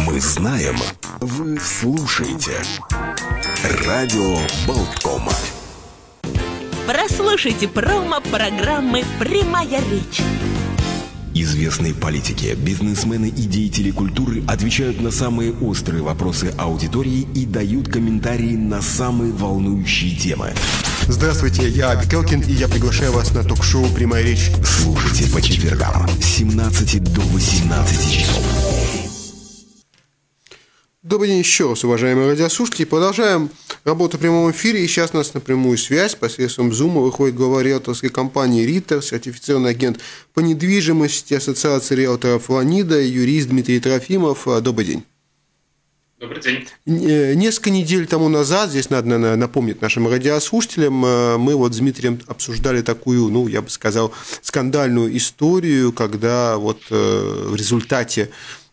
Мы знаем, вы слушаете. Радио Болткома. Прослушайте промо-программы «Прямая речь». Известные политики, бизнесмены и деятели культуры отвечают на самые острые вопросы аудитории и дают комментарии на самые волнующие темы. Здравствуйте, я Абикелкин, и я приглашаю вас на ток-шоу «Прямая речь». Слушайте по четвергам с 17 до 18 часов. Добрый день еще раз, уважаемые радиослушатели. Продолжаем работу в прямом эфире. И сейчас у нас на прямую связь посредством Zoom выходит глава риэлторской компании «Риттер», сертифицированный агент по недвижимости Ассоциации риэлторов «Ланида», юрист Дмитрий Трофимов. Добрый день. Добрый день. Несколько недель тому назад, здесь надо, наверное, напомнить нашим радиослушателям, мы вот с Дмитрием обсуждали такую, я бы сказал, скандальную историю, когда вот в результате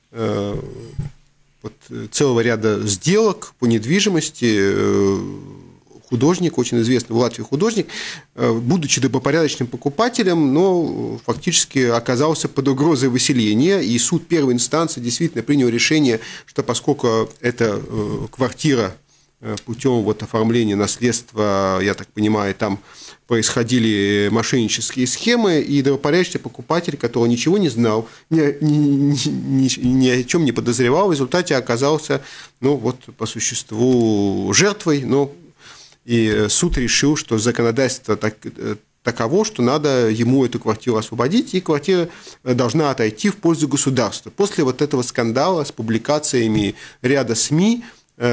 целого ряда сделок по недвижимости художник, очень известный в Латвии художник, будучи добропорядочным покупателем, но фактически оказался под угрозой выселения, и суд первой инстанции действительно принял решение, что поскольку эта квартира путем оформления наследства, я так понимаю, там происходили мошеннические схемы, и добропорядочный покупатель, который ничего не знал, ни о чем не подозревал, в результате оказался, по существу жертвой, и суд решил, что законодательство таково, что надо ему эту квартиру освободить, и квартира должна отойти в пользу государства. После вот этого скандала с публикациями ряда СМИ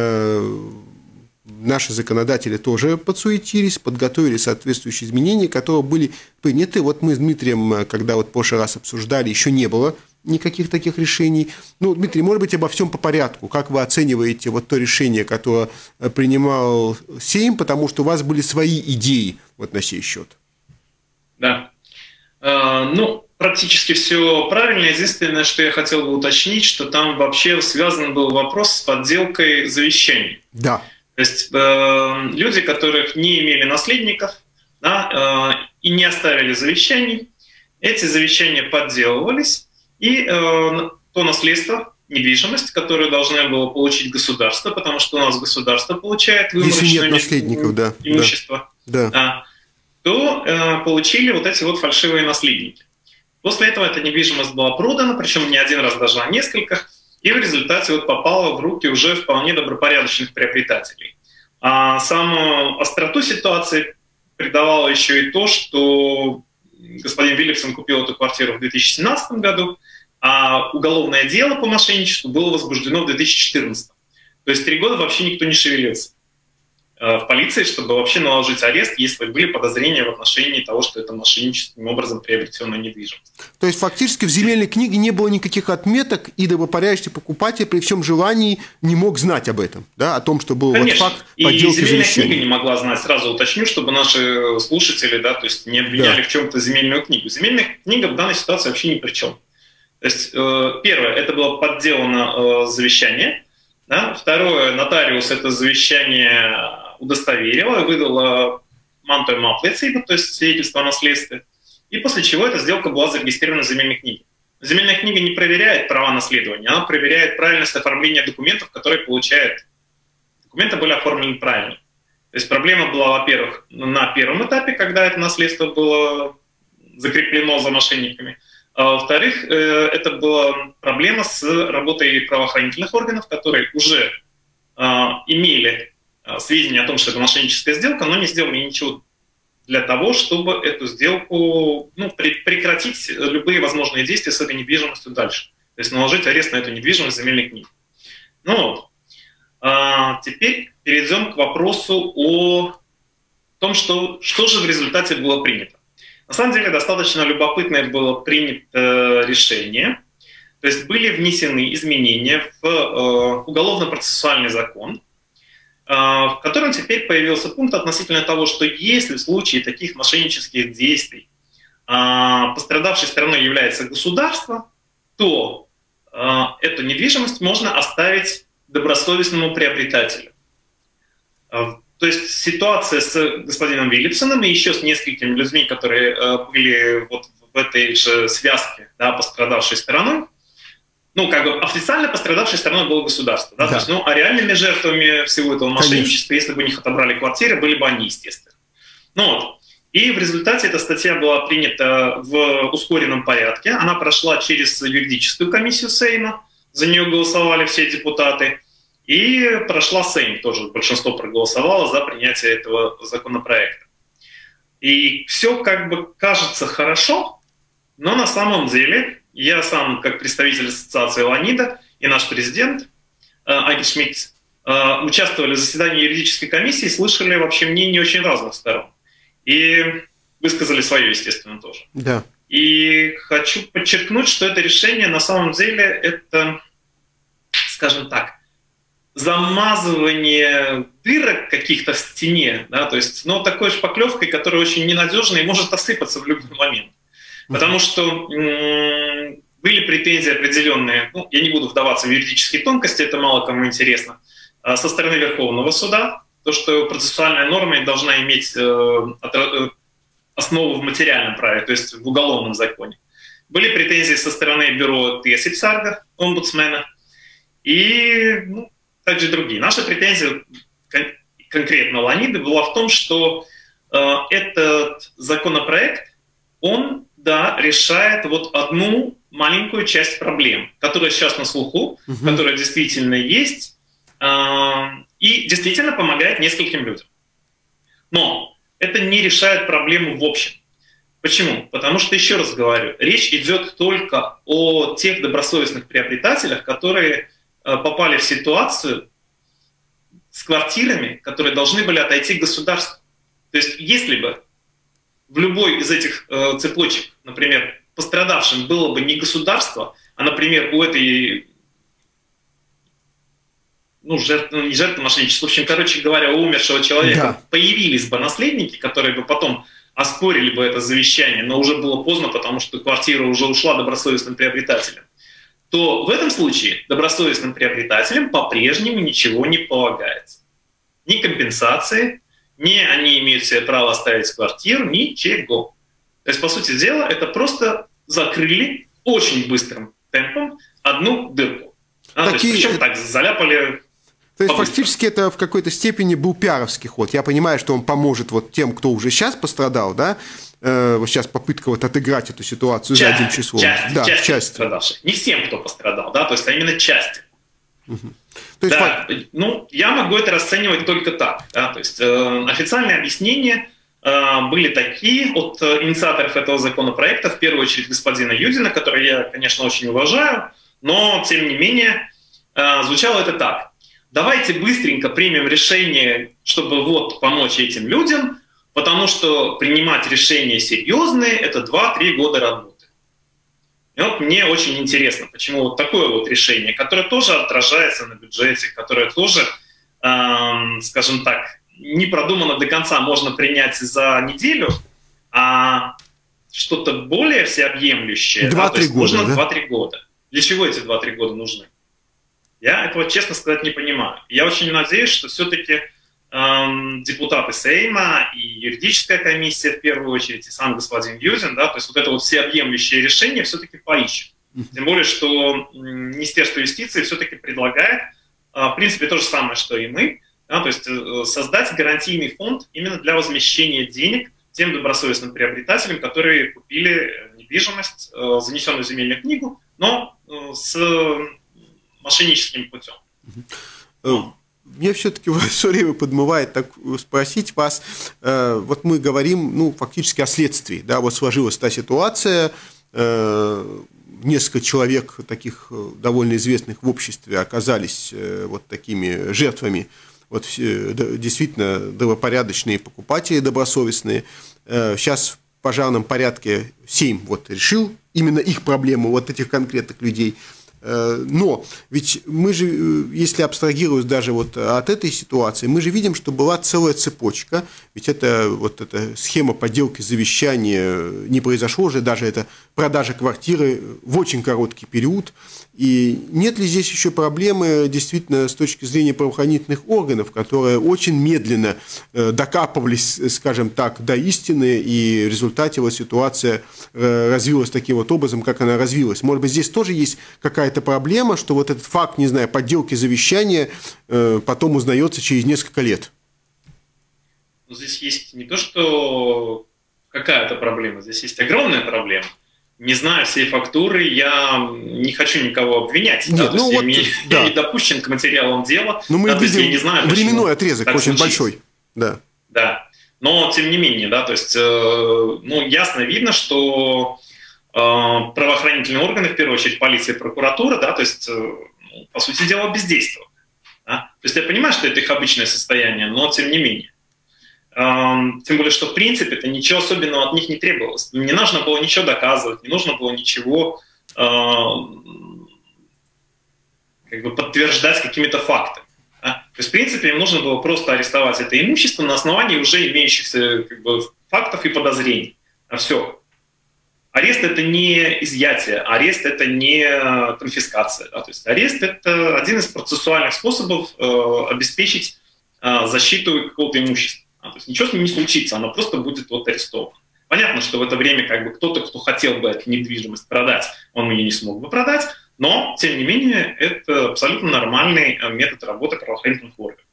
наши законодатели тоже подсуетились, подготовили соответствующие изменения, которые были приняты. Вот мы с Дмитрием, когда в прошлый раз обсуждали, еще не было никаких таких решений. Дмитрий, может быть, обо всем по порядку. Как вы оцениваете то решение, которое принимал Сейм, потому что у вас были свои идеи на сей счет? Да. Практически все правильно. Единственное, что я хотел бы уточнить, что там вообще связан был вопрос с подделкой завещаний. Да. То есть люди, которых не имели наследников, и не оставили завещаний, эти завещания подделывались, и то наследство, недвижимость, которую должно было получить государство, потому что у нас государство получает выморочное имущество, то получили эти фальшивые наследники. После этого эта недвижимость была продана, причем не один раз, даже а несколько, и в результате попала в руки уже вполне добропорядочных приобретателей. А самую остроту ситуации придавало еще и то, что господин Виллипсон купил эту квартиру в 2017 году, а уголовное дело по мошенничеству было возбуждено в 2014. То есть 3 года вообще никто не шевелился в полиции, чтобы вообще наложить арест, если были подозрения в отношении того, что это мошенническим образом приобретенная недвижимость. То есть фактически в земельной книге не было никаких отметок, и добропорядочный покупатель при всем желании не мог знать об этом, о том, что был факт подделки завещания. И земельная книга не могла знать, сразу уточню, чтобы наши слушатели то есть не обвиняли в чем-то земельную книгу. Земельная книга в данной ситуации вообще ни при чем. То есть первое, это было подделано завещание. Второе, нотариус это завещание удостоверила, выдала мантуем аплицейбу, то есть свидетельство о наследстве, и после чего эта сделка была зарегистрирована в земельной книге. Земельная книга не проверяет права наследования, она проверяет правильность оформления документов, которые получает. Документы были оформлены правильно. То есть проблема была, во-первых, на первом этапе, когда это наследство было закреплено за мошенниками, а во-вторых, это была проблема с работой правоохранительных органов, которые уже имели сведения о том, что это мошенническая сделка, но не сделали ничего для того, чтобы эту сделку, прекратить любые возможные действия с этой недвижимостью дальше. То есть наложить арест на эту недвижимость в земельной книге. Теперь перейдем к вопросу о том, что же в результате было принято. На самом деле достаточно любопытное было принято решение. То есть были внесены изменения в уголовно-процессуальный закон, в котором теперь появился пункт относительно того, что если в случае таких мошеннических действий пострадавшей стороной является государство, то эту недвижимость можно оставить добросовестному приобретателю. То есть ситуация с господином Виллипсоном и еще с несколькими людьми, которые были в этой же связке, пострадавшей стороной, официально пострадавшей стороной было государство. Да? Да. То есть, а реальными жертвами всего этого мошенничества, если бы у них отобрали квартиры, были бы они, естественно. И в результате эта статья была принята в ускоренном порядке. Она прошла через юридическую комиссию Сейма, за нее голосовали все депутаты. И прошла Сейм, тоже большинство проголосовало за принятие этого законопроекта. И все кажется хорошо, но на самом деле я сам, как представитель ассоциации Леонида, и наш президент Айки Шмидт участвовали в заседании юридической комиссии и слышали вообще мнения очень разных сторон. И высказали свое, естественно, тоже. Да. И хочу подчеркнуть, что это решение на самом деле это, скажем так, замазывание дырок каких-то в стене, да, то есть, такой шпаклевкой, которая очень ненадежная и может осыпаться в любой момент. Потому что были претензии определенные, я не буду вдаваться в юридические тонкости, это мало кому интересно, со стороны Верховного суда, то, что процессуальная норма должна иметь основу в материальном праве, то есть в уголовном законе. Были претензии со стороны бюро Тиесипсарга, омбудсмена, и также другие. Наша претензия конкретно Леонида была в том, что этот законопроект, он, решает одну маленькую часть проблем, которая сейчас на слуху, которая действительно есть, и действительно помогает нескольким людям. Но это не решает проблему в общем. Почему? Потому что, еще раз говорю, речь идет только о тех добросовестных приобретателях, которые попали в ситуацию с квартирами, которые должны были отойти к государству. То есть, если бы в любой из этих цепочек, например, пострадавшим было бы не государство, а, например, у этой, не жертвы мошенничества, в общем, короче говоря, у умершего человека появились бы наследники, которые бы потом оспорили бы это завещание, но уже было поздно, потому что квартира уже ушла добросовестным приобретателям, то в этом случае добросовестным приобретателям по-прежнему ничего не полагается. Ни компенсации, ни они имеют себе право оставить квартиру, ничего. То есть, по сути дела, это просто закрыли очень быстрым темпом одну дырку. Причем так заляпали. То есть, фактически, это в какой-то степени был пиаровский ход. Я понимаю, что он поможет тем, кто уже сейчас пострадал, да? Сейчас попытка отыграть эту ситуацию задним числом. Часть пострадавших. Не всем, кто пострадал, да? То есть, а именно части. То есть, я могу это расценивать только так. Да? То есть, официальные объяснения были такие от инициаторов этого законопроекта, в первую очередь господина Юдина, которого я, конечно, очень уважаю, но, тем не менее, звучало это так. Давайте быстренько примем решение, чтобы помочь этим людям, потому что принимать решения серьезные – это 2-3 года работы. И мне очень интересно, почему такое решение, которое тоже отражается на бюджете, которое тоже, скажем так, не продумано до конца, можно принять за неделю, а что-то более всеобъемлющее. 2-3 года. Нужно 2-3 года. Для чего эти 2-3 года нужны? Я этого, честно сказать, не понимаю. Я очень надеюсь, что все-таки депутаты Сейма и юридическая комиссия, в первую очередь, и сам господин Юдин, то есть это всеобъемлющее решение все-таки поищут. Тем более, что Министерство юстиции все-таки предлагает, в принципе, то же самое, что и мы, то есть создать гарантийный фонд именно для возмещения денег тем добросовестным приобретателям, которые купили недвижимость, занесенную в земельную книгу, но с мошенническим путем. Мне все-таки все время подмывает спросить вас, мы говорим, фактически о следствии, сложилась та ситуация, несколько человек таких довольно известных в обществе оказались такими жертвами, действительно добропорядочные покупатели, добросовестные. Сейчас в пожарном порядке Сейм решил именно их проблему, этих конкретных людей. Но ведь мы же, если абстрагировать даже от этой ситуации, мы же видим, что была целая цепочка, ведь эта схема подделки завещания не произошло же, даже это продажа квартиры в очень короткий период. И нет ли здесь еще проблемы действительно с точки зрения правоохранительных органов, которые очень медленно докапывались, скажем так, до истины, и в результате ситуация развилась таким образом, как она развилась? Может быть, здесь тоже есть какая-то какая-то проблема, что вот этот факт, не знаю, подделки завещания потом узнается через несколько лет? Здесь есть не то, что какая-то проблема, здесь есть огромная проблема. Не зная всей фактуры, я не хочу никого обвинять. Нет, да, ну вот, я не допущен к материалам дела. Но мы да, видим, я не знаю, временной отрезок очень случилось. большой. Да. Да. Но, тем не менее, да, то есть, ясно видно, что правоохранительные органы, в первую очередь полиция и прокуратура, да, то есть, по сути дела, бездействовали. Да? То есть я понимаю, что это их обычное состояние, но тем не менее. Тем более, что в принципе это ничего особенного от них не требовалось. Не нужно было ничего доказывать, не нужно было ничего подтверждать какими-то фактами. Да? То есть, в принципе, им нужно было просто арестовать это имущество на основании уже имеющихся фактов и подозрений. А все. Арест – это не изъятие, арест – это не конфискация. Да? То есть арест – это один из процессуальных способов обеспечить защиту какого-то имущества. То есть ничего с ним не случится, оно просто будет арестовано. Понятно, что в это время кто-то, кто хотел бы эту недвижимость продать, он ее не смог бы продать, но, тем не менее, это абсолютно нормальный метод работы правоохранительных органов.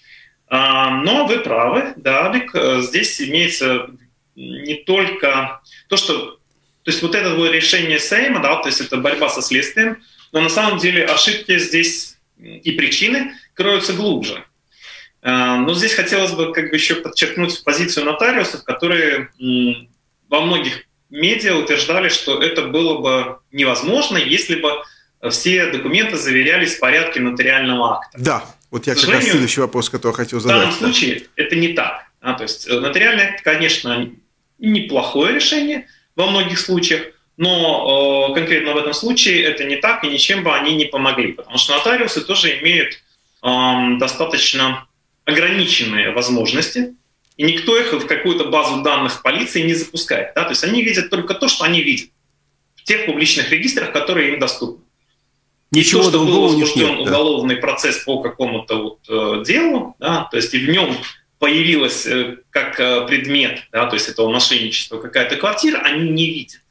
Но вы правы, да, Алик, здесь имеется не только то, что... То есть вот это решение Сейма, да, то есть это борьба со следствием, но на самом деле ошибки здесь и причины кроются глубже. Но здесь хотелось бы еще подчеркнуть позицию нотариусов, которые во многих медиа утверждали, что это было бы невозможно, если бы все документы заверялись в порядке нотариального акта. Да, вот я как раз следующий вопрос, который хотел задать. В данном случае это не так. То есть нотариальный акт, конечно, неплохое решение во многих случаях, но конкретно в этом случае это не так, и ничем бы они не помогли, потому что нотариусы тоже имеют достаточно ограниченные возможности, и никто их в какую-то базу данных полиции не запускает. Да? То есть они видят только то, что они видят в тех публичных регистрах, которые им доступны. Ничего и то, что был нет, возбужден уголовный процесс по какому-то делу, да, то есть и в нем появилась как предмет, да, то есть этого мошенничества какая-то квартира, они не видят.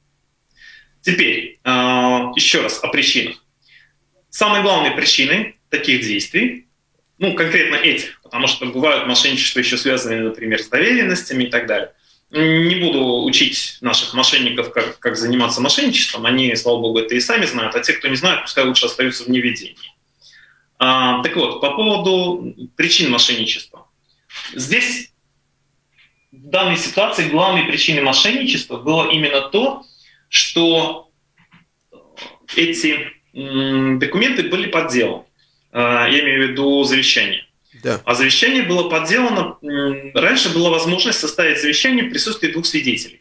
Теперь еще раз о причинах. Самой главной причиной таких действий, конкретно этих, потому что бывают мошенничества еще связанные, например, с доверенностями и так далее. Не буду учить наших мошенников, как заниматься мошенничеством, они, слава богу, это и сами знают, а те, кто не знает, пускай лучше остаются в неведении. Так вот, по поводу причин мошенничества. Здесь, в данной ситуации, главной причиной мошенничества было именно то, что эти документы были подделаны. Я имею в виду завещание. Да. А завещание было подделано... Раньше была возможность составить завещание в присутствии 2 свидетелей.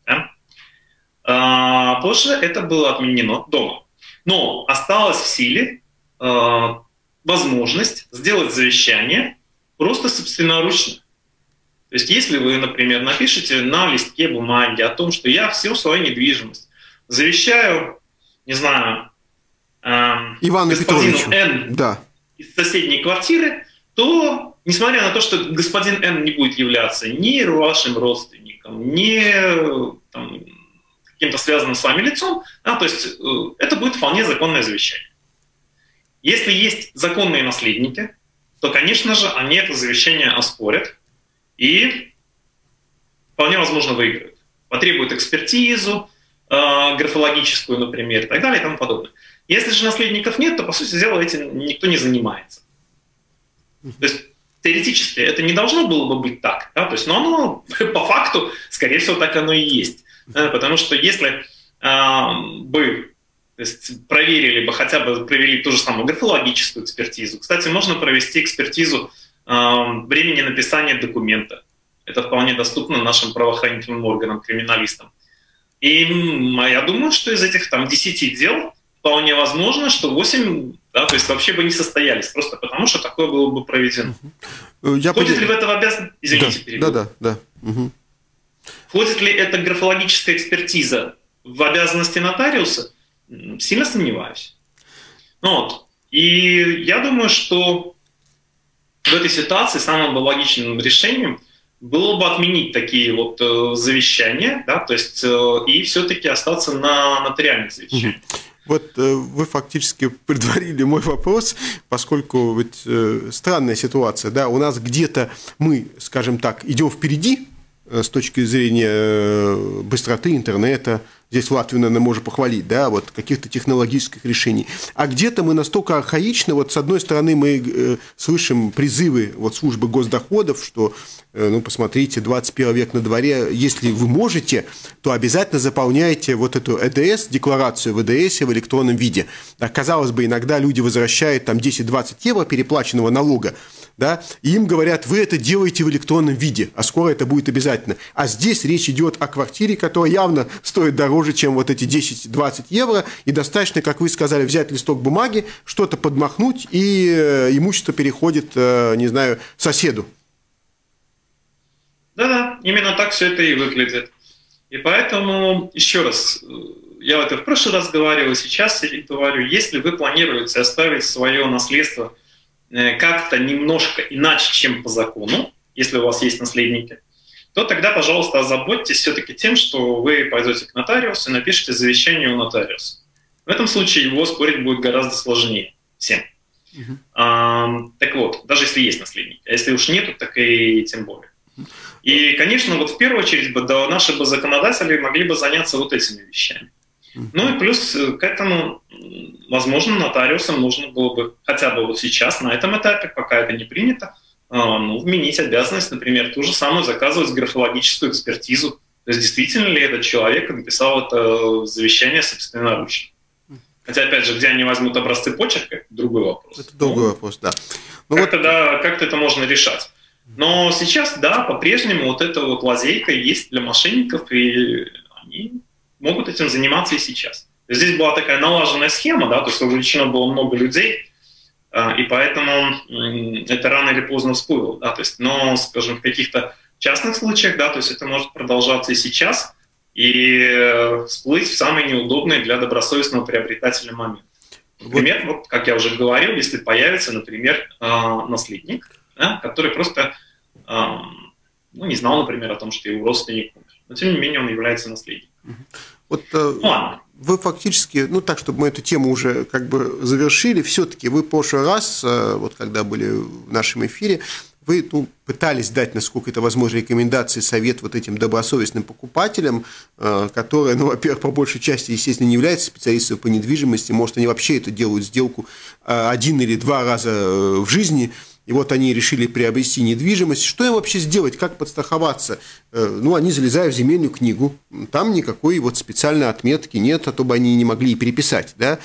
Да? Позже это было отменено дома. Но осталась в силе возможность сделать завещание просто собственноручно. То есть если вы, например, напишете на листке бумаги о том, что я всю свою недвижимость завещаю, не знаю, Ивану господину Петровичу. Н Да. из соседней квартиры, то, несмотря на то, что господин Н не будет являться ни вашим родственником, ни каким-то связанным с вами лицом, то есть это будет вполне законное завещание. Если есть законные наследники, то, конечно же, они это завещание оспорят и вполне возможно выиграют. Потребуют экспертизу, графологическую, например, и так далее и тому подобное. Если же наследников нет, то, по сути дела, этим никто не занимается. То есть теоретически это не должно было бы быть так. Да? То есть, но оно по факту, скорее всего, так оно и есть. Потому что если бы проверили бы, хотя бы провели ту же самую графологическую экспертизу. Кстати, можно провести экспертизу времени написания документа. Это вполне доступно нашим правоохранительным органам, криминалистам. И я думаю, что из этих 10 дел вполне возможно, что 8, да, то есть вообще бы не состоялись, просто потому что такое было бы проведено. Входит ли в это в обязанность? Извините, перебил. Да. Угу. Входит ли эта графологическая экспертиза в обязанности нотариуса? Сильно сомневаюсь. И я думаю, что в этой ситуации самым бы логичным решением было бы отменить такие завещания, да, то есть и все-таки остаться на нотариальных завещаниях. Вот вы фактически предварили мой вопрос, поскольку ведь странная ситуация, да, у нас где-то мы, скажем так, идем впереди с точки зрения быстроты интернета. Здесь Латвию, наверное, можно похвалить, да, вот каких-то технологических решений. А где-то мы настолько архаичны, вот с одной стороны мы слышим призывы вот службы госдоходов, что, ну, посмотрите, 21 век на дворе, если вы можете, то обязательно заполняйте вот эту ЭДС, декларацию в ЭДС в электронном виде. Так, казалось бы, иногда люди возвращают там 10-20 евро переплаченного налога, да, и им говорят, вы это делаете в электронном виде, а скоро это будет обязательно. А здесь речь идет о квартире, которая явно стоит дороже, чем вот эти 10-20 евро, и достаточно, как вы сказали, взять листок бумаги, что-то подмахнуть, и имущество переходит, не знаю, соседу. Да-да, именно так все это и выглядит. И поэтому, еще раз, я это в прошлый раз говорил, и сейчас говорю, если вы планируете оставить свое наследство как-то немножко иначе, чем по закону, если у вас есть наследники, то тогда, пожалуйста, озаботьтесь все-таки тем, что вы пойдете к нотариусу и напишите завещание у нотариуса. В этом случае его спорить будет гораздо сложнее всем. Так вот, даже если есть наследники. А если уж нету, так и тем более. И, конечно, вот в первую очередь наши бы законодатели могли бы заняться вот этими вещами. Ну и плюс к этому, возможно, нотариусам нужно было бы хотя бы вот сейчас, на этом этапе, пока это не принято, вменить обязанность, например, ту же самую заказывать графологическую экспертизу. То есть действительно ли этот человек написал это завещание собственноручно. Хотя, опять же, где они возьмут образцы почерка, это другой вопрос. Это другой вопрос, да. Как-то это можно решать. Но сейчас, да, по-прежнему вот эта вот лазейка есть для мошенников, и они могут этим заниматься и сейчас. Здесь была такая налаженная схема, да, то есть вовлечено было много людей, и поэтому это рано или поздно всплыло, да, то есть, но, скажем, в каких-то частных случаях, да, то есть это может продолжаться и сейчас, и всплыть в самый неудобный для добросовестного приобретателя момент. Например, вот, как я уже говорил, если появится, например, наследник, да, который просто не знал, например, о том, что его родственник умер, но тем не менее он является наследником. Вот вы фактически, так, чтобы мы эту тему уже как бы завершили, все-таки вы в прошлый раз, вот когда были в нашем эфире, вы пытались дать, насколько это возможно, рекомендации, совет вот этим добросовестным покупателям, которые, во-первых, по большей части, естественно, не являются специалистами по недвижимости, может, они вообще это делают сделку 1 или 2 раза в жизни, и вот они решили приобрести недвижимость. Что им вообще сделать, как подстраховаться? Они залезают в земельную книгу, там никакой вот специальной отметки нет, а то бы они не могли и переписать, да?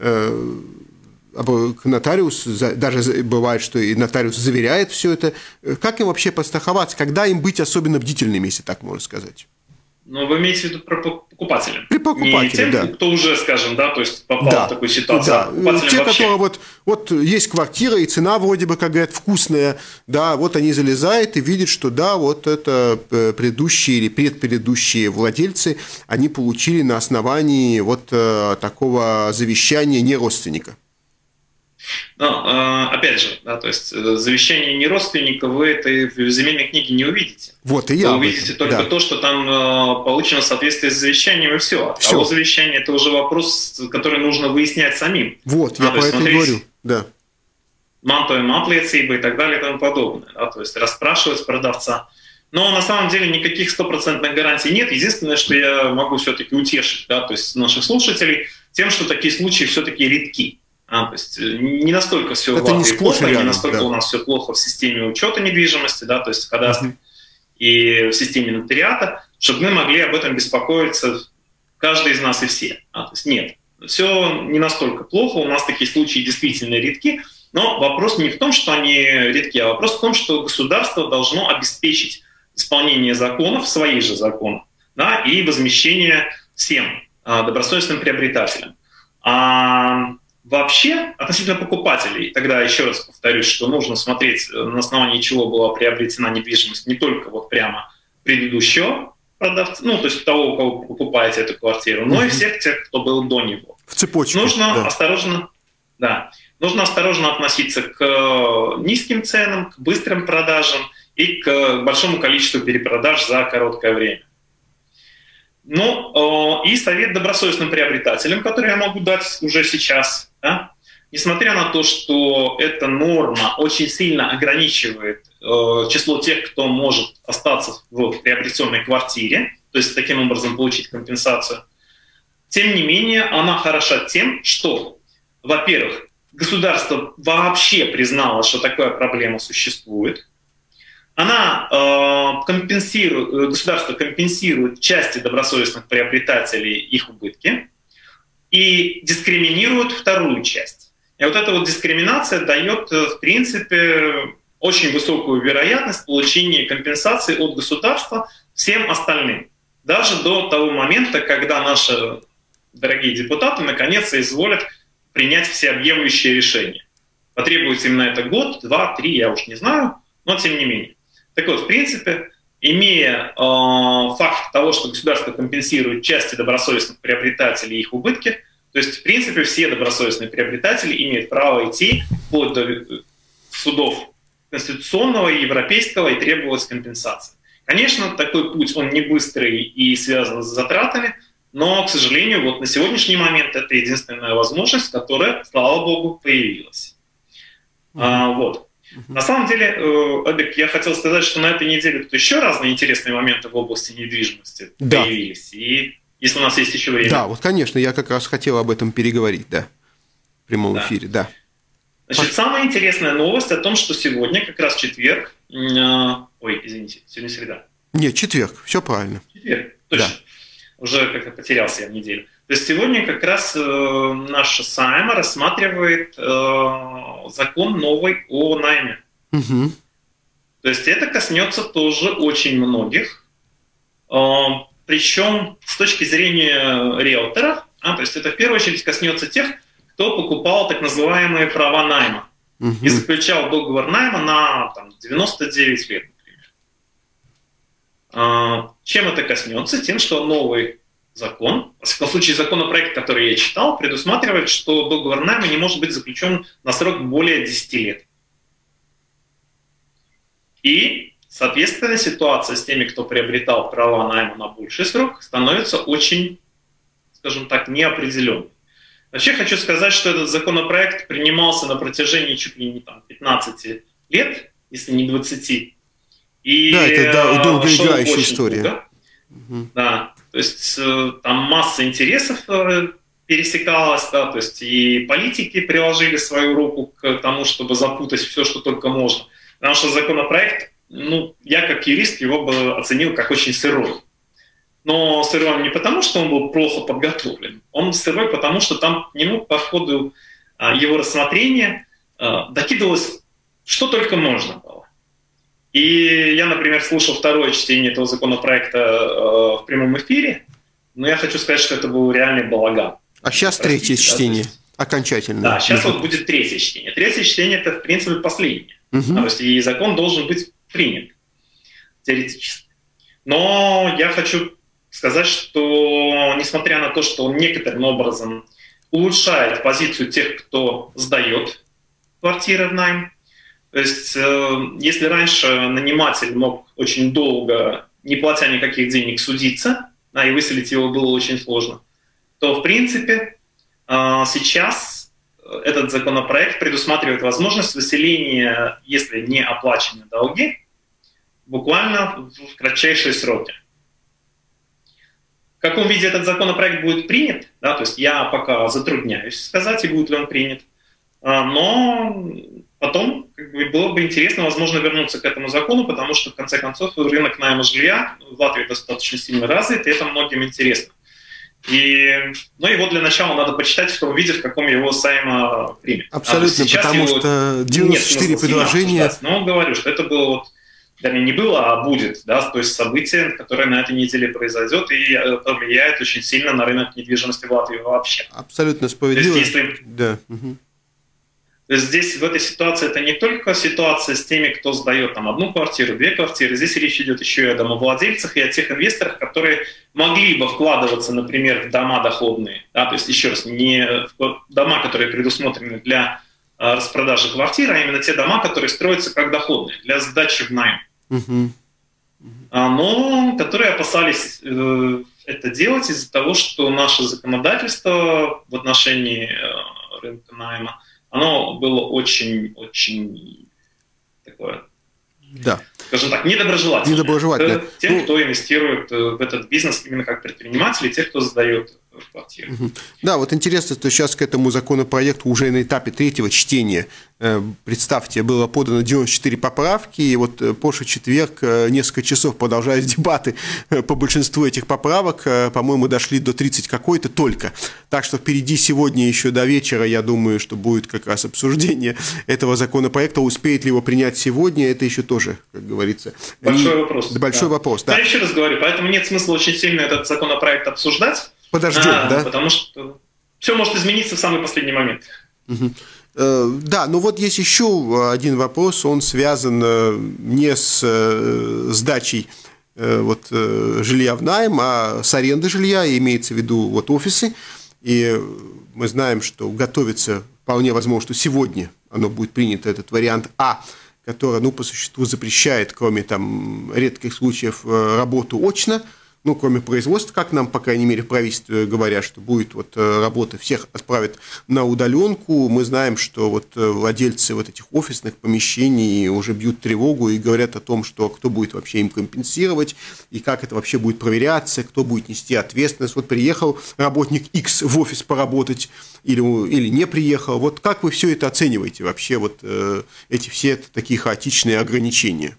Нотариус, даже бывает, что и нотариус заверяет все это. Как им вообще подстраховаться? Когда им быть особенно бдительными, если так можно сказать? Вы имеете в виду про покупателя? При покупателе, не тем, да. Кто уже, скажем, да, то есть попал в такую ситуацию. Да. Те, которые вот есть квартира, и цена вроде бы, как говорят, вкусная, да, вот они залезают и видят, что да, вот это предыдущие или предпредыдущие владельцы, они получили на основании вот такого завещания не родственника. Но, опять же, да, то есть завещание не родственника вы это в земельной книге не увидите. Вот и я. Вы увидите только то, что там получено в соответствии с завещанием, и все. А вот завещание – это уже вопрос, который нужно выяснять самим. Вот, я поэтому говорю, да. Мантовым аплиецибы и так далее и тому подобное. Да, то есть расспрашивать продавца. Но на самом деле никаких стопроцентных гарантий нет. Единственное, что я могу все-таки утешить, да, то есть наших слушателей тем, что такие случаи все-таки редки. То есть не настолько все в Латвии плохо, не настолько у нас все плохо в системе учета недвижимости, да, то есть в кадастре и в системе нотариата, чтобы мы могли об этом беспокоиться каждый из нас и все. То есть нет, все не настолько плохо, у нас такие случаи действительно редки, но вопрос не в том, что они редки, а вопрос в том, что государство должно обеспечить исполнение законов, своих же законов, да, и возмещение всем добросовестным приобретателям. Вообще, относительно покупателей, тогда еще раз повторюсь, что нужно смотреть, на основании чего была приобретена недвижимость не только вот прямо предыдущего продавца, то есть того, у кого вы покупаете эту квартиру, но и всех тех, кто был до него. В цепочке. Нужно осторожно относиться к низким ценам, к быстрым продажам и к большому количеству перепродаж за короткое время. Ну, и совет добросовестным приобретателям, который я могу дать уже сейчас, да? Несмотря на то, что эта норма очень сильно ограничивает число тех, кто может остаться в приобретенной квартире, то есть таким образом получить компенсацию, тем не менее она хороша тем, что, во-первых, государство вообще признало, что такая проблема существует. Государство компенсирует части добросовестных приобретателей их убытки и дискриминирует вторую часть. И вот эта вот дискриминация дает, в принципе, очень высокую вероятность получения компенсации от государства всем остальным. Даже до того момента, когда наши дорогие депутаты наконец изволят принять всеобъемлющее решение. Потребуется им на это год, 2, 3, я уж не знаю, но тем не менее. Так вот, в принципе, имея факт того, что государство компенсирует части добросовестных приобретателей и их убытки, то есть, в принципе, все добросовестные приобретатели имеют право идти вплоть до судов конституционного и европейского и требовать компенсации. Конечно, такой путь, он не быстрый и связан с затратами, но, к сожалению, вот на сегодняшний момент это единственная возможность, которая, слава богу, появилась. Вот. На самом деле, Эдик, я хотел сказать, что на этой неделе тут еще разные интересные моменты в области недвижимости появились. И если у нас есть еще время. Да, вот, конечно, я как раз хотел об этом переговорить, да, в прямом эфире, да. Значит, самая интересная новость о том, что сегодня, как раз четверг, ой, извините, сегодня среда. Нет, четверг, все правильно. Четверг, точно. Да. Уже как-то потерялся я в неделю. То есть сегодня как раз наша Сайма рассматривает закон новый о найме. Угу. То есть это коснется тоже очень многих. Причем с точки зрения риэлтора, то есть это в первую очередь коснется тех, кто покупал так называемые права найма и заключал договор найма на 99 лет, например. Чем это коснется? Тем, что новый закон, в случае законопроект, который я читал, предусматривает, что договор найма не может быть заключен на срок более 10 лет. И, соответственно, ситуация с теми, кто приобретал права найма на больший срок, становится очень, скажем так, неопределенной. Вообще хочу сказать, что этот законопроект принимался на протяжении чуть ли не 15 лет, если не 20. И да, это долгоиграющая история. Да, то есть там масса интересов пересекалась, да, то есть и политики приложили свою руку к тому, чтобы запутать все, что только можно. Потому что законопроект, я как юрист его бы оценил как очень сырой. Но сырой он не потому, что он был плохо подготовлен, он сырой потому, что там к нему по ходу его рассмотрения докидывалось что только можно было. И я, например, слушал второе чтение этого законопроекта в прямом эфире, но я хочу сказать, что это был реальный балаган. А сейчас третье чтение, окончательно. Да, сейчас вот будет третье чтение. Третье чтение – это, в принципе, последнее. То есть и закон должен быть принят теоретически. Но я хочу сказать, что несмотря на то, что он некоторым образом улучшает позицию тех, кто сдает квартиры в найм, то есть если раньше наниматель мог очень долго, не платя никаких денег, судиться, и выселить его было очень сложно, то в принципе сейчас этот законопроект предусматривает возможность выселения, если не оплачены долги, буквально в кратчайшие сроки. В каком виде этот законопроект будет принят, то есть я пока затрудняюсь сказать, и будет ли он принят, но потом было бы интересно, возможно, вернуться к этому закону, потому что, в конце концов, рынок найма жилья в Латвии достаточно сильно развит, и это многим интересно. Но его для начала надо почитать в том виде, в каком его Сайма примет. Абсолютно, потому что 94 предложения... Но говорю, что это было, не было, а будет, то есть событие, которое на этой неделе произойдет, и это влияет очень сильно на рынок недвижимости в Латвии вообще. Абсолютно справедливо. То есть, То есть здесь в этой ситуации это не только ситуация с теми, кто сдает одну квартиру, 2 квартиры, здесь речь идет еще и о домовладельцах, и о тех инвесторах, которые могли бы вкладываться, например, в дома доходные, то есть еще раз, не в дома, которые предусмотрены для распродажи квартир, а именно те дома, которые строятся как доходные, для сдачи в найм. но которые опасались это делать из-за того, что наше законодательство в отношении рынка найма, оно было очень такое, да, скажем так, недоброжелательное к тем, кто инвестирует в этот бизнес именно как предприниматели, тех, кто сдает квартиры. Да, вот интересно, что сейчас к этому законопроекту уже на этапе третьего чтения, представьте, было подано 94 поправки, и вот прошлый четверг несколько часов продолжались дебаты по большинству этих поправок, по-моему, дошли до 30 какой-то только. Так что впереди сегодня еще до вечера, я думаю, что будет как раз обсуждение этого законопроекта. Успеет ли его принять сегодня, это еще тоже, как говорится... Большой вопрос. Большой вопрос, да. Я еще раз говорю, поэтому нет смысла очень сильно этот законопроект обсуждать. Подождем, да? Потому что все может измениться в самый последний момент. Да, но вот есть еще один вопрос, он связан не с сдачей жилья в найм, а с арендой жилья, имеется в виду офисы. И мы знаем, что готовится, вполне возможно, что сегодня оно будет принято, этот вариант который, по существу запрещает, кроме редких случаев, работу очно. Кроме производства, как нам, по крайней мере, в правительстве говорят, что будет работа, всех отправят на удаленку. Мы знаем, что владельцы этих офисных помещений уже бьют тревогу и говорят о том, что кто будет вообще им компенсировать, и как это вообще будет проверяться, кто будет нести ответственность. Приехал работник X в офис поработать или не приехал. Как вы все это оцениваете вообще, эти все такие хаотичные ограничения?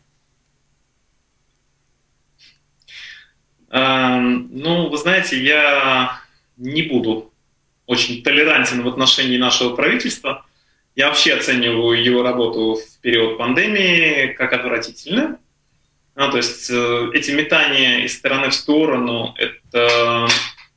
Вы знаете, я не буду очень толерантен в отношении нашего правительства. Я вообще оцениваю его работу в период пандемии как отвратительную. То есть эти метания из стороны в сторону, это,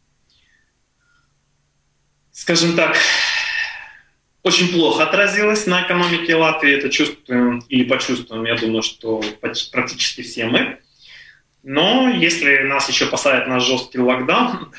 скажем так, очень плохо отразилось на экономике Латвии. Это чувствуем или почувствуем, я думаю, что практически все мы. Но если нас еще посадят на жесткий локдаун,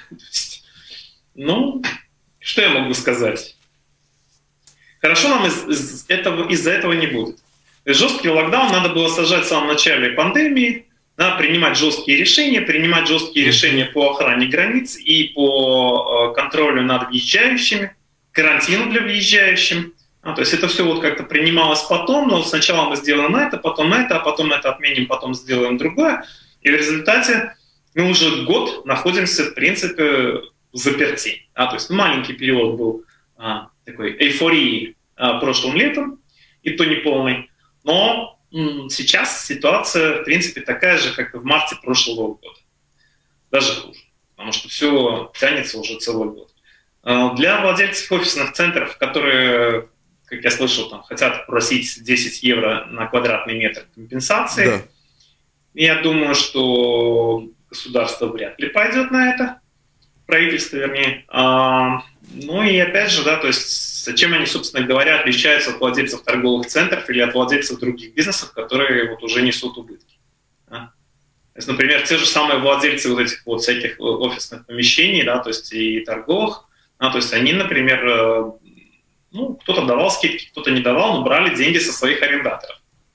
что я могу сказать? Хорошо нам из-за этого не будет. То есть жесткий локдаун надо было сажать в самом начале пандемии, принимать жесткие решения по охране границ и по контролю над въезжающими, карантину для въезжающих. То есть это все как-то принималось потом, но сначала мы сделаем это, потом это, а потом это отменим, потом сделаем другое. И в результате мы уже год находимся, в принципе, в заперти. То есть маленький период был такой эйфории прошлым летом, и то не полный. Но сейчас ситуация, в принципе, такая же, как и в марте прошлого года. Даже хуже, потому что все тянется уже целый год. Для владельцев офисных центров, которые, как я слышал, хотят просить 10 евро на квадратный метр компенсации, да. Я думаю, что государство вряд ли пойдет на это, правительство, вернее. И опять же, то есть, чем они, собственно говоря, отличаются от владельцев торговых центров или от владельцев других бизнесов, которые уже несут убытки. То есть, например, те же самые владельцы этих всяких офисных помещений, то есть и торговых, то есть они, например, кто-то давал скидки, кто-то не давал, но брали деньги со своих арендаторов.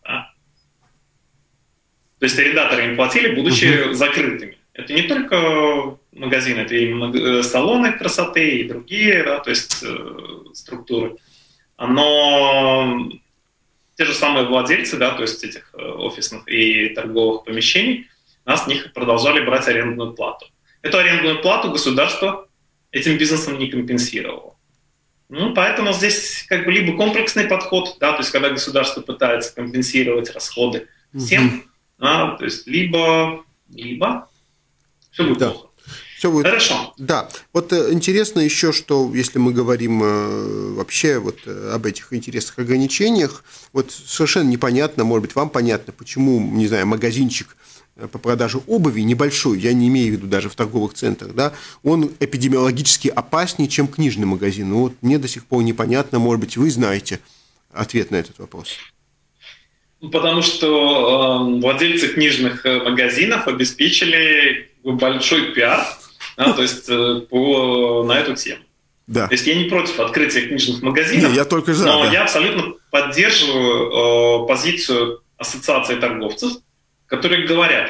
То есть арендаторы им платили, будучи закрытыми. Это не только магазины, это и салоны красоты, и другие, то есть структуры. Но те же самые владельцы, то есть этих офисных и торговых помещений, с них продолжали брать арендную плату. Эту арендную плату государство этим бизнесом не компенсировало. Поэтому здесь либо комплексный подход, то есть когда государство пытается компенсировать расходы всем, то есть либо все будет плохо. Все будет. Хорошо. Да. Интересно еще, что если мы говорим вообще об этих интересных ограничениях, совершенно непонятно, может быть, вам понятно, почему, не знаю, магазинчик по продаже обуви небольшой, я не имею в виду даже в торговых центрах, он эпидемиологически опаснее, чем книжный магазин. Мне до сих пор непонятно, может быть, вы знаете ответ на этот вопрос. Потому что владельцы книжных магазинов обеспечили большой пиар, то есть на эту тему. Да. То есть я не против открытия книжных магазинов, я только за, но я абсолютно поддерживаю позицию ассоциации торговцев, которые говорят,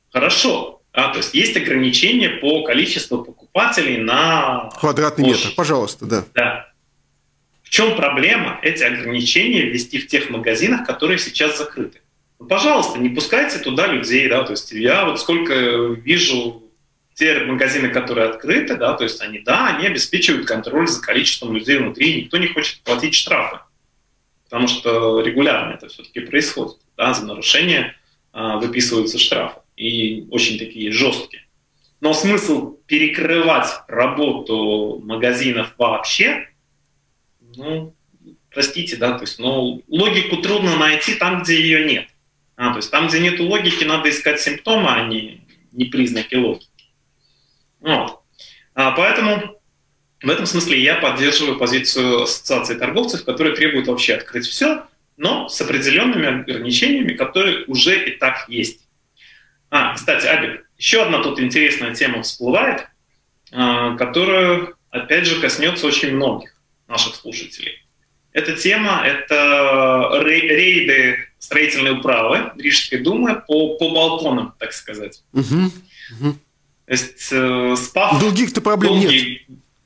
Хорошо. То есть есть ограничения по количеству покупателей на квадратный метр. Пожалуйста, да. Да. В чем проблема эти ограничения ввести в тех магазинах, которые сейчас закрыты? Ну, пожалуйста, не пускайте туда людей, да, то есть я вот сколько вижу те магазины, которые открыты, да, то есть они обеспечивают контроль за количеством людей внутри, никто не хочет платить штрафы, потому что регулярно это все-таки происходит, да, за нарушение выписываются штрафы, и очень такие жесткие. Но смысл перекрывать работу магазинов вообще, ну, простите, да, то есть, но логику трудно найти там, где ее нет. То есть там, где нет логики, надо искать симптомы, а не признаки логики. Вот. Поэтому в этом смысле я поддерживаю позицию Ассоциации торговцев, которые требуют вообще открыть все, но с определенными ограничениями, которые уже и так есть. Кстати, Абик, еще одна тут интересная тема всплывает, которая, опять же, коснется очень многих наших слушателей. Эта тема – это рейды строительной управы Рижской думы по балконам, так сказать. То есть, спав... Других-то проблем нет.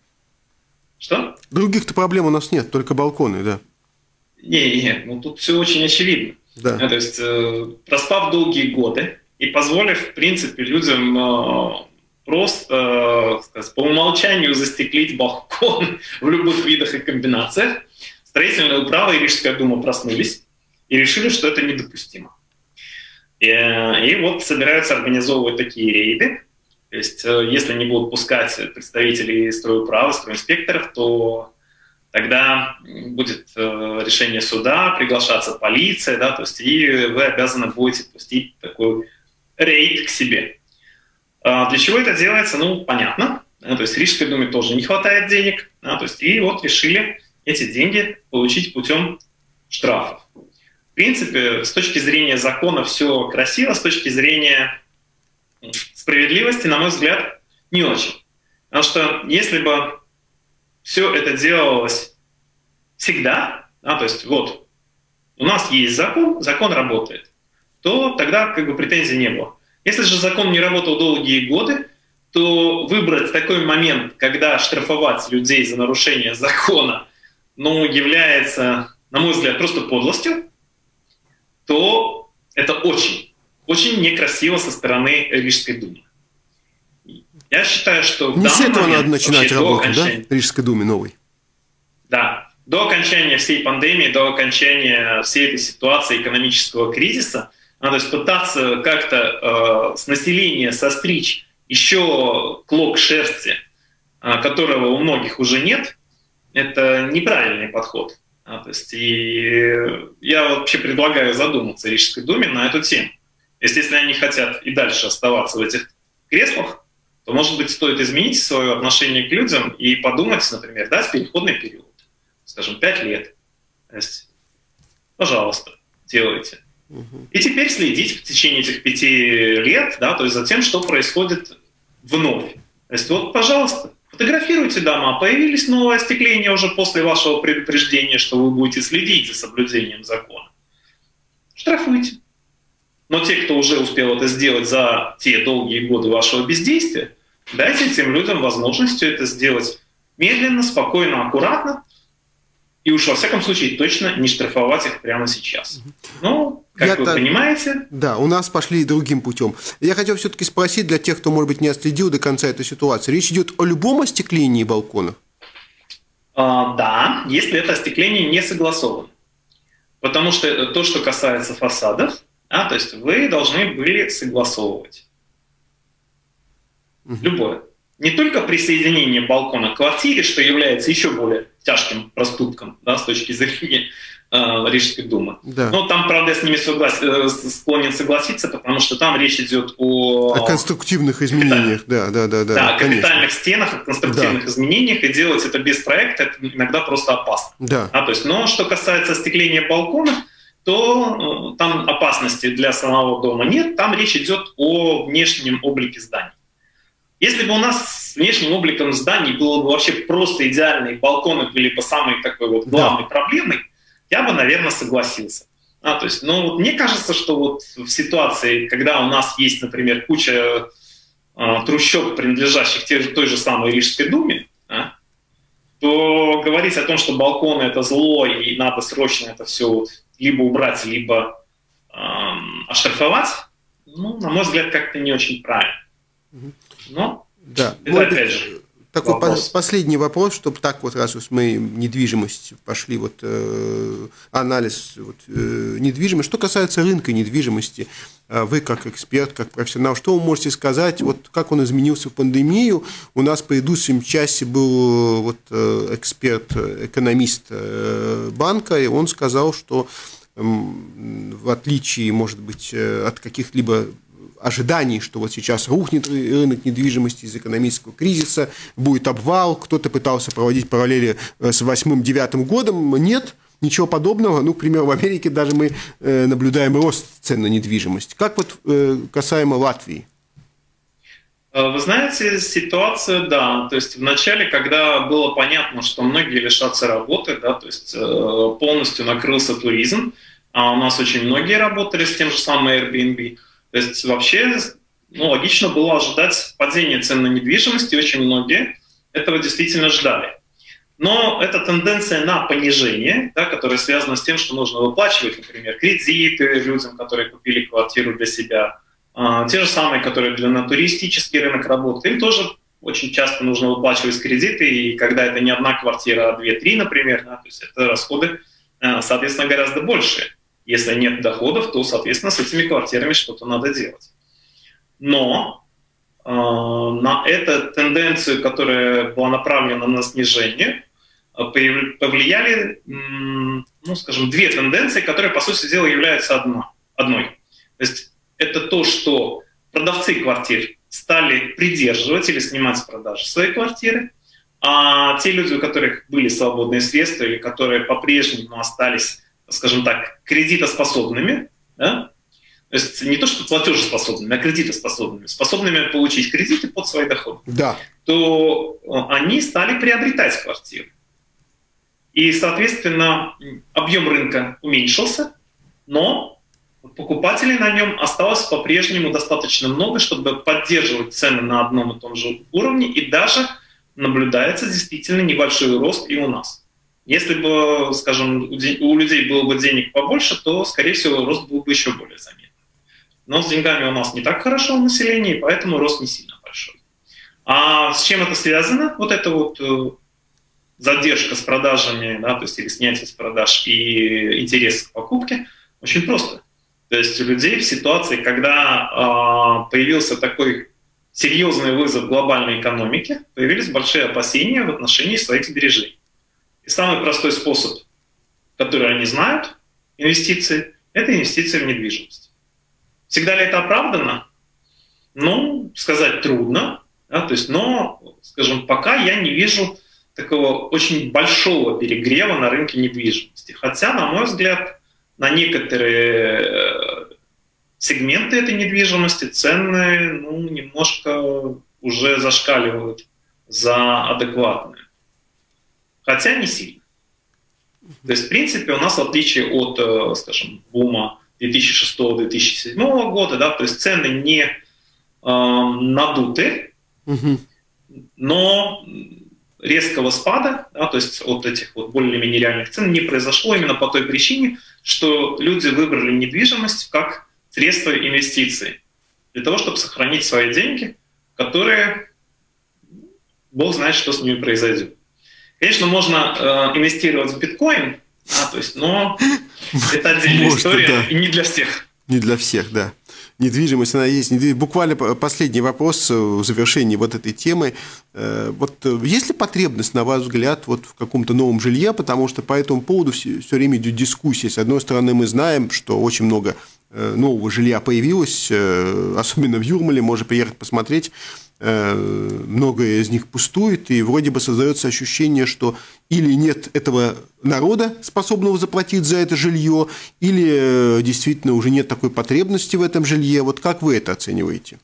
Что? Других-то проблем у нас нет, только балконы, да. Не, ну тут все очень очевидно. Да. То есть, проспав долгие годы и позволив, в принципе, людям просто по умолчанию застеклить балкон в любых видах и комбинациях, строительная управа и Рижская дума проснулись и решили, что это недопустимо. И вот собираются организовывать такие рейды. То есть, если не будут пускать представителей стройуправы, стройинспекторов, то тогда будет решение суда, приглашаться полиция, да, то есть, и вы обязаны будете пустить такой рейд к себе. Для чего это делается? Ну, понятно. То есть Рижской думе тоже не хватает денег. То есть, и вот решили эти деньги получить путем штрафов. В принципе, с точки зрения закона все красиво, с точки зрения справедливости, на мой взгляд, не очень. Потому что если бы все это делалось всегда, то есть вот у нас есть закон работает, то тогда как бы претензий не было. Если же закон не работал долгие годы, то выбрать такой момент, когда штрафовать людей за нарушение закона, является, на мой взгляд, просто подлостью, то это очень некрасиво со стороны Рижской думы. Я считаю, что не с этого надо начинать работу, да? Рижской думе новой. Да. До окончания всей пандемии, до окончания всей этой ситуации экономического кризиса, надо пытаться как-то с населения состричь еще клок шерсти, которого у многих уже нет, это неправильный подход. То есть, и я вообще предлагаю задуматься Рижской думе на эту тему. Если они хотят и дальше оставаться в этих креслах, то, может быть, стоит изменить свое отношение к людям и подумать, например, дать переходный период, скажем, 5 лет. То есть, пожалуйста, делайте. И теперь следить в течение этих 5 лет, да, то есть за тем, что происходит вновь. То есть вот, пожалуйста, фотографируйте дома. Появились новые остекления уже после вашего предупреждения, что вы будете следить за соблюдением закона. Штрафуйте. Но те, кто уже успел это сделать за те долгие годы вашего бездействия, дайте этим людям возможность это сделать медленно, спокойно, аккуратно. И уж во всяком случае точно не штрафовать их прямо сейчас. Ну, как вы понимаете... Да, у нас пошли другим путем. Я хотел все-таки спросить для тех, кто, может быть, не отследил до конца этой ситуации. Речь идет о любом остеклении балконов? Да, если это остекление не согласовано. Потому что то, что касается фасадов, то есть вы должны были согласовывать. Любое. Не только присоединение балкона к квартире, что является еще более тяжким проступком, да, с точки зрения Рижской думы. Да. Но там, правда, я с ними склонен согласиться, потому что там речь идет о конструктивных изменениях. Да, о капитальных стенах, о конструктивных изменениях, и делать это без проекта это иногда просто опасно. Да. То есть, но что касается остекления балконов, то там опасности для самого дома нет, там речь идет о внешнем облике зданий. Если бы у нас с внешним обликом зданий было бы вообще просто идеальные балконы, были бы самой такой вот главной проблемой, я бы, наверное, согласился. То есть, вот мне кажется, что вот в ситуации, когда у нас есть, например, куча трущоб, принадлежащих той же самой Рижской думе, то говорить о том, что балконы это зло и надо срочно это все либо убрать, либо оштрафовать, на мой взгляд, как-то не очень правильно. Но да. это опять же такой последний вопрос, чтобы так вот, раз уж мы недвижимость пошли, анализ недвижимости. Что касается рынка недвижимости, вы как эксперт, как профессионал, что вы можете сказать, как он изменился в пандемию? У нас в предыдущем часе был эксперт, экономист банка, и он сказал, что в отличие, может быть, от каких-либо ожиданий, что сейчас рухнет рынок недвижимости из экономического кризиса, будет обвал, кто-то пытался проводить параллели с 2008-2009 годом, нет, ничего подобного. К примеру, в Америке даже мы наблюдаем рост цен на недвижимость. Как касаемо Латвии? Вы знаете, ситуация, да, то есть в начале, когда было понятно, что многие лишатся работы, да, то есть полностью накрылся туризм, а у нас очень многие работали с тем же самым Airbnb. То есть вообще логично было ожидать падения цен на недвижимость, и очень многие этого действительно ждали. Но эта тенденция на понижение, да, которая связана с тем, что нужно выплачивать, например, кредиты людям, которые купили квартиру для себя, те же самые, которые на туристический рынок работают, им тоже очень часто нужно выплачивать кредиты, и когда это не одна квартира, а 2-3, например, да, то есть это расходы, соответственно, гораздо больше. Если нет доходов, то, соответственно, с этими квартирами что-то надо делать. Но на эту тенденцию, которая была направлена на снижение, повлияли, скажем, две тенденции, которые, по сути дела, являются одной. То есть это то, что продавцы квартир стали придерживать или снимать с продажи свои квартиры, а те люди, у которых были свободные средства или которые по-прежнему остались, скажем так, кредитоспособными, да? То есть не то, что платежеспособными, а кредитоспособными, способными получить кредиты под свои доходы, да. то они стали приобретать квартиры. И, соответственно, объем рынка уменьшился, но покупателей на нем осталось по-прежнему достаточно много, чтобы поддерживать цены на одном и том же уровне, и даже наблюдается действительно небольшой рост и у нас. Если бы, скажем, у людей было бы денег побольше, то, скорее всего, рост был бы еще более заметный. Но с деньгами у нас не так хорошо в населении, поэтому рост не сильно большой. А с чем это связано? Вот эта задержка с продажами, да, то есть или снятие с продаж и интерес к покупке, очень просто. То есть у людей в ситуации, когда появился такой серьезный вызов глобальной экономике, появились большие опасения в отношении своих сбережений. И самый простой способ, который они знают, инвестиции, это инвестиции в недвижимость. Всегда ли это оправдано? Сказать трудно. Да, то есть, но, скажем, пока я не вижу такого очень большого перегрева на рынке недвижимости. Хотя, на мой взгляд, на некоторые сегменты этой недвижимости цены немножко уже зашкаливают за адекватные. Хотя не сильно. То есть, в принципе, у нас, в отличие от, скажем, бума 2006-2007 года, да, то есть цены не надуты, но резкого спада, да, то есть от этих более-менее реальных цен не произошло именно по той причине, что люди выбрали недвижимость как средство инвестиций для того, чтобы сохранить свои деньги, которые, Бог знает, что с ними произойдет. Конечно, можно инвестировать в биткоин, то есть, но это отдельная история, да. И не для всех. Не для всех, да. Недвижимость, она есть. Буквально последний вопрос в завершении этой темы. Есть ли потребность, на ваш взгляд, в каком-то новом жилье? Потому что по этому поводу все время идет дискуссия. С одной стороны, мы знаем, что очень много нового жилья появилось, особенно в Юрмале, можно приехать посмотреть. Многое из них пустует, и вроде бы создается ощущение, что или нет этого народа, способного заплатить за это жилье, или действительно уже нет такой потребности в этом жилье. Как вы это оцениваете?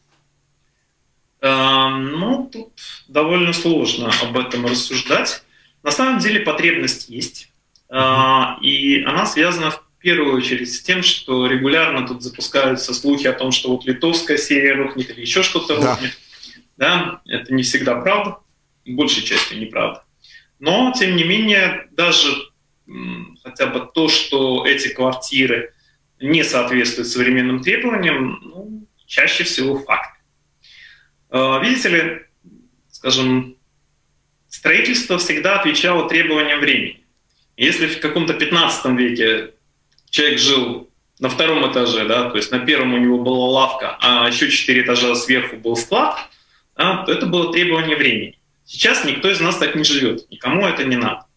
Тут довольно сложно об этом рассуждать. На самом деле потребность есть, и она связана в первую очередь с тем, что регулярно тут запускаются слухи о том, что вот литовская серия рухнет или еще что-то рухнет. Да, это не всегда правда, большей частью неправда. Но, тем не менее, даже хотя бы то, что эти квартиры не соответствуют современным требованиям, ну, чаще всего факт. Видите ли, скажем, строительство всегда отвечало требованиям времени. Если в каком-то 15 веке человек жил на 2-м этаже, да, то есть на 1-м у него была лавка, а еще 4 этажа сверху был склад, да, то это было требование времени. Сейчас никто из нас так не живет, никому это не надо.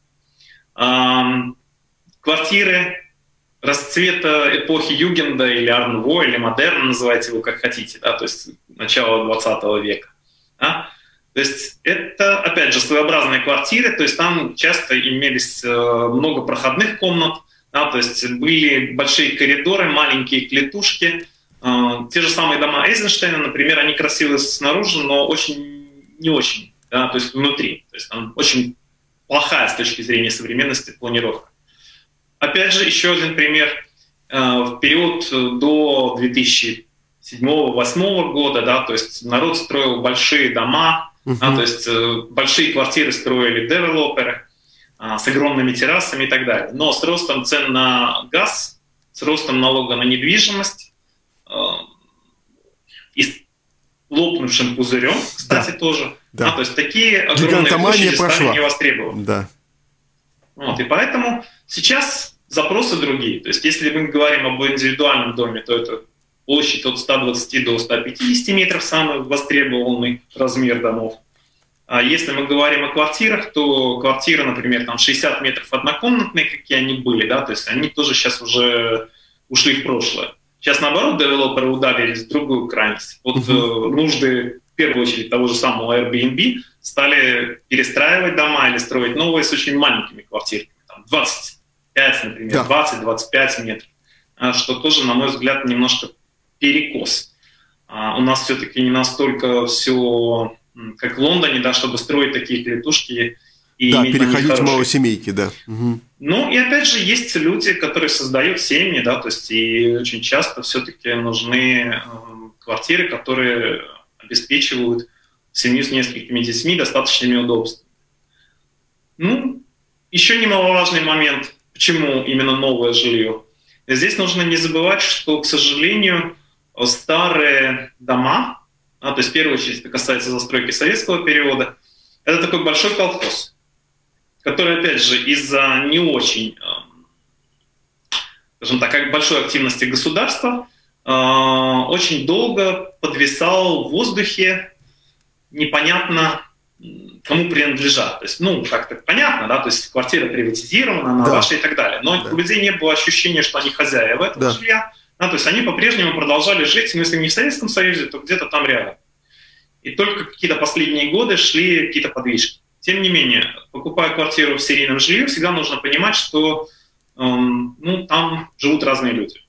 Квартиры расцвета эпохи Югенда или Ар-Нуво, или модерна, называйте его как хотите, да, то есть начало 20 века. Да. То есть это, опять же, своеобразные квартиры, то есть там часто имелись много проходных комнат, да, то есть были большие коридоры, маленькие клетушки. Те же самые дома Эйзенштейна, например, они красивые снаружи, но очень не очень, да, то есть внутри. То есть там очень плохая с точки зрения современности планировка. Опять же, еще один пример. В период до 2007-2008 года, да, то есть народ строил большие дома, да, то есть большие квартиры строили девелоперы с огромными террасами и так далее. Но с ростом цен на газ, с ростом налога на недвижимость и с лопнувшим пузырем, кстати, тоже. Да. То есть такие огромные площади стали невостребованы. Да. Вот, и поэтому сейчас запросы другие. То есть если мы говорим об индивидуальном доме, то это площадь от 120 до 150 метров, самый востребованный размер домов. А если мы говорим о квартирах, то квартиры, например, там 60 метров однокомнатные, какие они были, да, то есть они тоже сейчас уже ушли в прошлое. Сейчас, наоборот, девелоперы ударились в другую крайность. Вот нужды, в первую очередь, того же самого Airbnb стали перестраивать дома или строить новые с очень маленькими квартирами. Там 25, например, да. 20-25 метров. Что тоже, на мой взгляд, немножко перекос. У нас все-таки не настолько все как в Лондоне, да, чтобы строить такие клетушки и да, переходить в малосемейки, да. Угу. Ну и опять же есть люди, которые создают семьи, да, то есть и очень часто все-таки нужны квартиры, которые обеспечивают семью с несколькими детьми достаточными удобствами. Ну, еще немаловажный момент, почему именно новое жилье. Здесь нужно не забывать, что, к сожалению, старые дома, то есть в первую очередь это касается застройки советского периода, это такой большой колхоз, который, опять же, из-за не очень, скажем так, как большой активности государства, очень долго подвисал в воздухе, непонятно кому принадлежат. То есть, ну, как-то понятно, да, то есть квартира приватизирована, она ваша и так далее. Но у людей не было ощущения, что они хозяева этого жилья. Да, то есть они по-прежнему продолжали жить, ну, если не в Советском Союзе, то где-то там рядом. И только какие-то последние годы шли какие-то подвижки. Тем не менее, покупая квартиру в серийном жилье, всегда нужно понимать, что ну, там живут разные люди.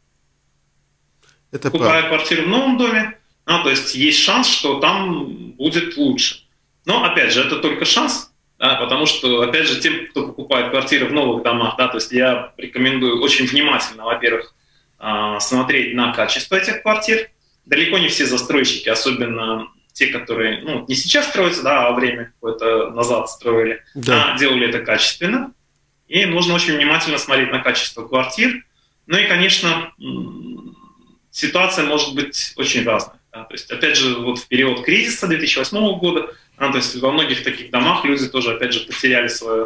Это покупая квартиру в новом доме, то есть есть шанс, что там будет лучше. Но, опять же, это только шанс, да, потому что, опять же, тем, кто покупает квартиры в новых домах, да, то есть я рекомендую очень внимательно, во-первых, смотреть на качество этих квартир. Далеко не все застройщики, особенно те, которые ну, не сейчас строятся, да, а время какое-то назад строили, делали это качественно. И нужно очень внимательно смотреть на качество квартир. Ну и, конечно, ситуация может быть очень разная. Да. То есть, опять же, вот в период кризиса 2008 года, то есть во многих таких домах люди тоже, опять же, потеряли свое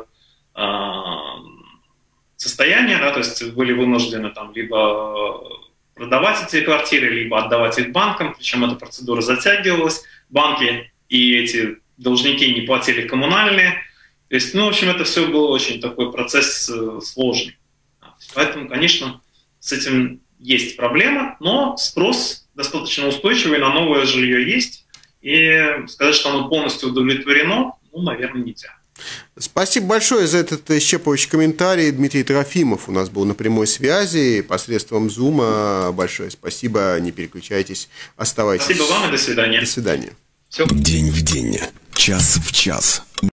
состояние, да, то есть были вынуждены там либо продавать эти квартиры, либо отдавать их банкам, причем эта процедура затягивалась, банки и эти должники не платили коммунальные, то есть, ну, в общем, это все был очень такой процесс сложный. Поэтому, конечно, с этим есть проблема, но спрос достаточно устойчивый на новое жилье есть, и сказать, что оно полностью удовлетворено, ну, наверное, нельзя. Спасибо большое за этот исчерпывающий комментарий. Дмитрий Трофимов у нас был на прямой связи посредством Zoom. Большое спасибо, не переключайтесь, оставайтесь. Спасибо вам и до свидания. До свидания. День в день, час в час.